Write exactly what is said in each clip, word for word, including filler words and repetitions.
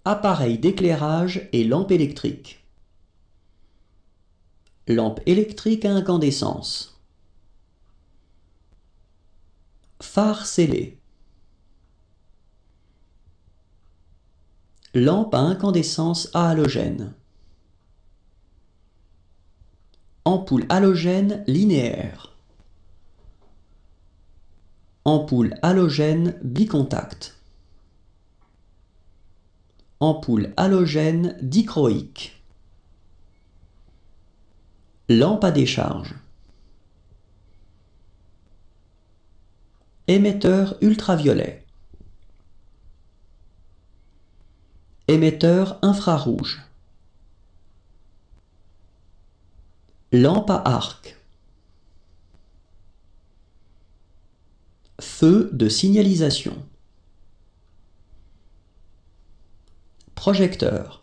Appareil d'éclairage et lampe électrique. Lampe électrique à incandescence. Phare scellé. Lampe à incandescence à halogène. Ampoule halogène linéaire. Ampoule halogène bicontact. Ampoule halogène dichroïque. Lampe à décharge. Émetteur ultraviolet. Émetteur infrarouge. Lampe à arc. Feu de signalisation. Projecteur.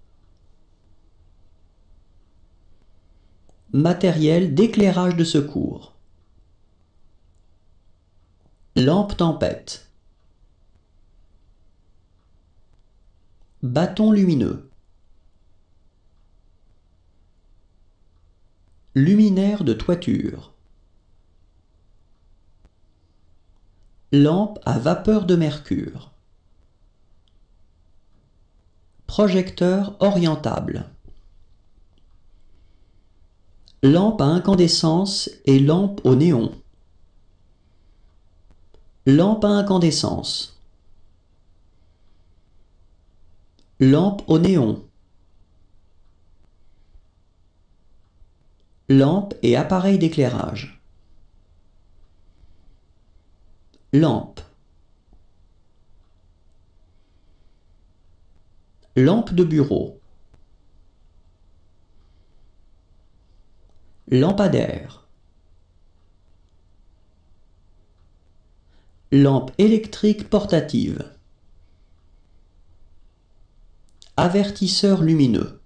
Matériel d'éclairage de secours. Lampe tempête. Bâton lumineux. Luminaire de toiture. Lampe à vapeur de mercure. Projecteur orientable. Lampe à incandescence et lampe au néon. Lampe à incandescence. Lampe au néon. Lampe et appareil d'éclairage. Lampe. Lampe de bureau. Lampadaire. Lampe électrique portative. Avertisseur lumineux.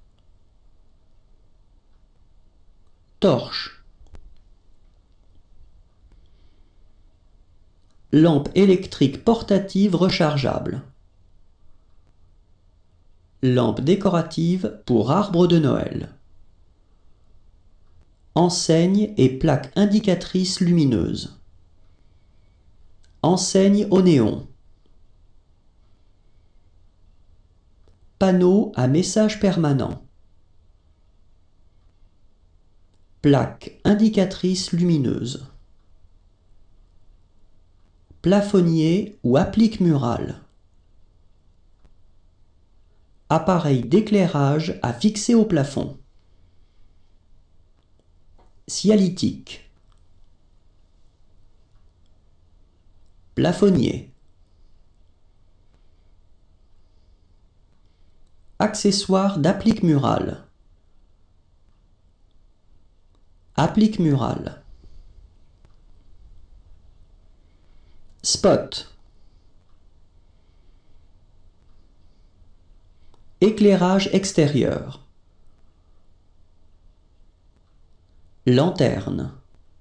Torche. Lampe électrique portative rechargeable. Lampe décorative pour arbre de Noël. Enseigne et plaque indicatrice lumineuse. Enseigne au néon. Panneau à message permanent. Plaque indicatrice lumineuse. Plafonnier ou applique murale. Appareil d'éclairage à fixer au plafond. Sialytique. Plafonnier. Accessoire d'applique murale. Applique murale. Spot. Éclairage extérieur. Lanterne.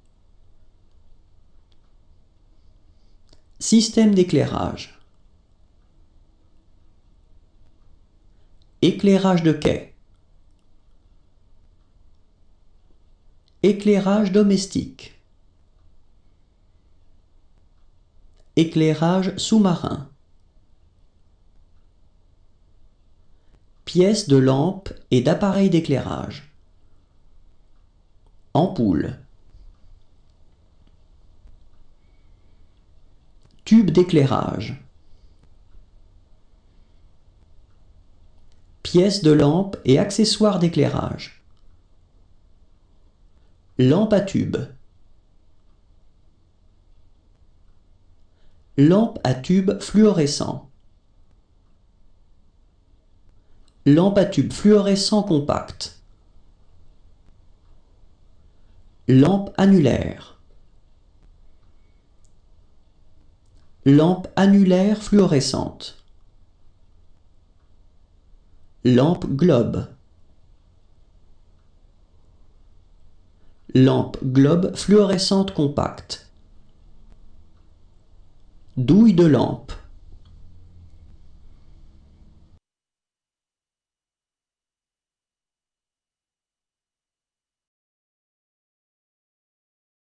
Système d'éclairage. Éclairage de quai. Éclairage domestique. Éclairage sous-marin. Pièces de lampe et d'appareil d'éclairage. Ampoule. Tube d'éclairage. Pièces de lampe et accessoires d'éclairage. Lampe à tube. Lampe à tube fluorescent. Lampe à tube fluorescent compact. Lampe annulaire. Lampe annulaire fluorescente. Lampe globe. Lampe globe fluorescente compacte. Douille de lampe.